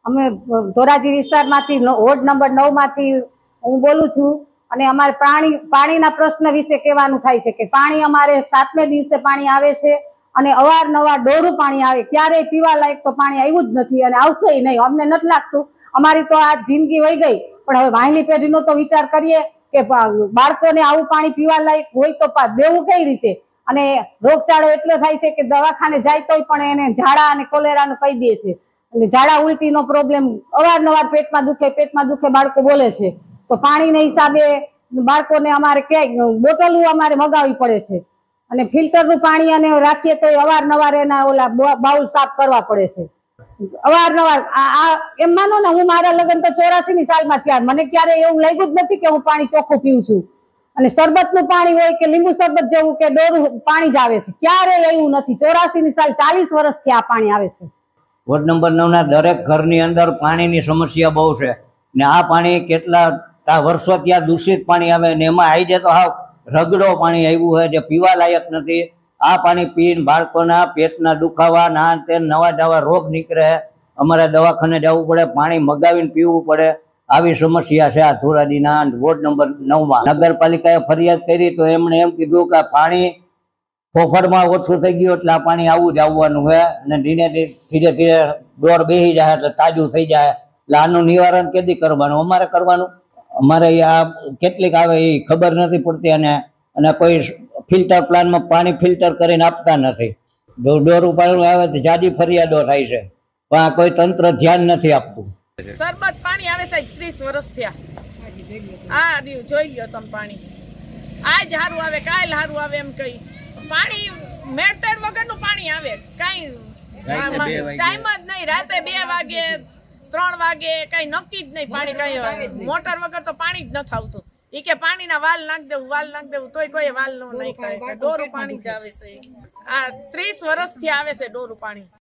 અમે ધોરાજી વિસ્તારમાંથી ward number 9 માંથી હું બોલું છું અને અમારે પાણીના પ્રશ્ન વિશે કહેવાનું થાય છે કે પાણી અમારે 7મે દિવસે પાણી આવે છે અને અવારનવાર ડોરું પાણી આવે, ક્યારેય પીવા લાયક તો પાણી આવ્યું જ નથી અને આવશે નહીં. અમને નથી લાગતું, અમારી તો આ જિંદગી વહી ગઈ, પણ હવે વાહલી પેઢીનો તો વિચાર કરીએ કે બાળકોને આવું પાણી પીવા લાયક હોય તો દેવું કઈ રીતે. અને રોગચાળો એટલો થાય છે કે દવાખાને જાય તોય પણ એને ઝાડા અને કોલેરાનું કહી દે છે. અને ઝાડા ઉલટીનો પ્રોબ્લેમ અવારનવાર પેટમાં દુખે બાળકો બોલે છે. તો પાણીના હિસાબે બાળકોને અમારે ક્યાંય બોટલો અમારે મગાવવી પડે છે અને ફિલ્ટરનું પાણી અને રાખીએ તો અવારનવાર એના ઓલા બાઉલ સાફ કરવા પડે છે. અવારનવાર એમ માનો ને, હું મારા લગ્ન તો 84ની સાલમાં થયા, મને ક્યારે એવું લાગ્યું જ નથી કે હું પાણી ચોખ્ખું પીઉં છું. અને શરબતનું પાણી હોય કે લીંબુ શરબત જેવું કે ડોરું પાણી જ આવે છે, ક્યારેય એવું નથી. 84ની સાલ 40 વર્ષથી આ પાણી આવે છે. વોર્ડ નંબર 9 ના દરેક ઘરની અંદર પાણીની સમસ્યા બહુ છે ને આ પાણી કેટલા વર્ષો ત્યાં દૂષિત પાણી આવે ને એમાં આવી જાય તો હાવ રગડો પાણી આવ્યું હોય જે પીવા લાયક નથી. આ પાણી પીને બાળકોના પેટના દુખાવા ના તે નવા રોગ નીકળે, અમારે દવાખાને જવું પડે, પાણી મગાવીને પીવું પડે. આવી સમસ્યા છે આ ધોરાજીના વોર્ડ નંબર 9માં. નગરપાલિકાએ ફરિયાદ કરી તો એમણે એમ કીધું કે પાણી ફોફળમાં ઓછું થઈ ગયું એટલે આ પાણી આવું જ આવવાનું છે અને ધીરે ધીરે ડોર બેસી જાય એટલે તાજું થઈ જાય. એટલે આનું નિવારણ કેદી કરવાનું? અમારે કરવાનું. અમારે આ કેટલીક આવે એ ખબર નથી પડતી અને કોઈ ફિલ્ટર પ્લાનમાં પાણી ફિલ્ટર કરીને આપતા નથી. ડોરું પાણી આવે તો જાજી ફરિયાદો થાય છે પણ આ કોઈ તંત્ર ધ્યાન નથી આપતું. શરબત પાણી આવે છે 30 વર્ષ થયા. આ જોઈ લ્યો તમે, પાણી આજ હારું આવે કાલ હારું આવે એમ કઈ પાણી મેળતેડ વગરનું પાણી આવે, કઈ ટાઈમ જ નહીં. રાતે 2 વાગે 3 વાગે કઈ નક્કી જ નહીં પાણી. કઈ મોટર વગર તો પાણી જ નથી આવતું. એ કે પાણીના વાલ નાખ દેવું તોય કોઈ વાલ નો નહીં કરે. ડોરું પાણી જ આવે છે. આ 30 વર્ષથી આવે છે ડોરું પાણી.